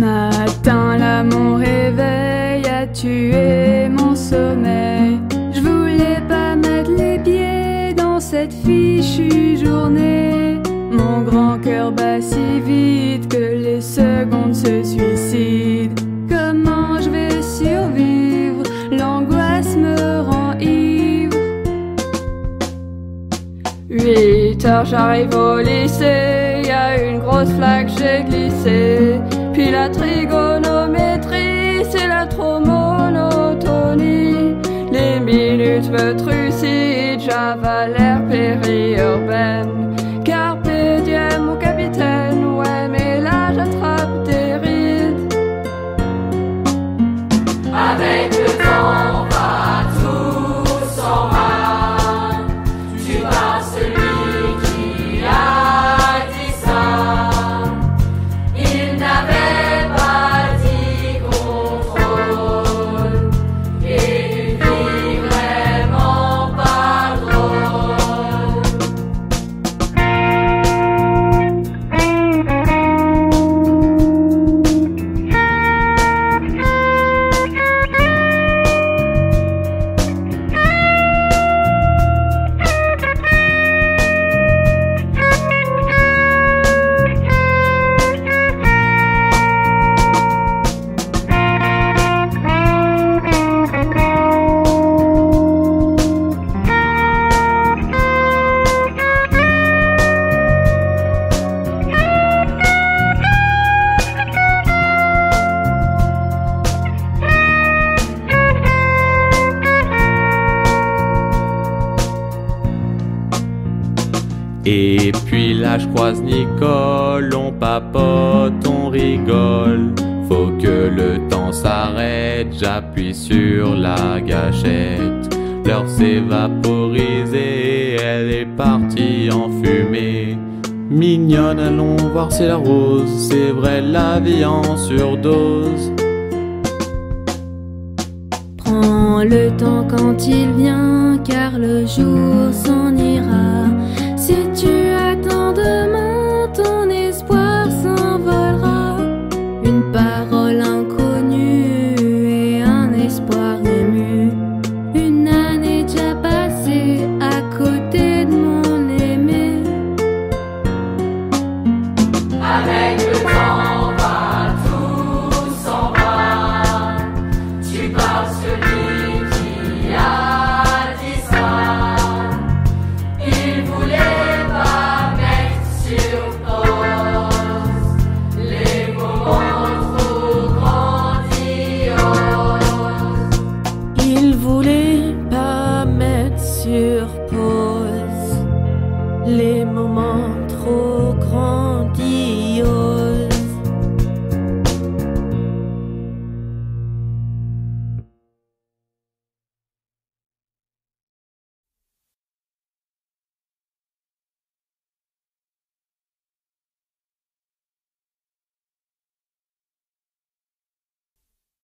Matin là mon réveil a tué mon sommeil. Je voulais pas mettre les pieds dans cette fichue journée. Mon grand cœur bat si vite que les secondes se suicident. Comment je vais survivre? L'angoisse me rend ivre. 8 heures, j'arrive au lycée. Y a une grosse flaque, j'ai glissé. Puis la trigonométrie, c'est la trop monotonie. Les minutes me trucident, j'avale l'air périurbaine. Carpe diem, mon capitaine, ouais, mais là j'attrape des rides. Avec le temps va, tout s'en va. Tu vas celui qui a dit ça. Il n'avait pas dit contrôle. Et une vie vraiment pas drôle. Et puis là je croise Nicole, on papote, on rigole. Faut que le temps s'arrête, j'appuie sur la gâchette. L'heure s'est vaporisée, elle est partie en fumée. Mignonne, allons voir c'est la rose, c'est vrai la vie en surdose. Prends le temps quand il vient, car le jour s'en ira. Si tu attends demain, ton espoir s'envolera. Une parole inconnue et un espoir ému. Une année déjà passée à côté de mon aimé. Avec le temps va, tout s'en va. Tu parles celui qui a dit ça. Il voulait pas mettre sur pause les moments trop grandioses. Il voulait pas mettre sur pause les moments trop grandioses.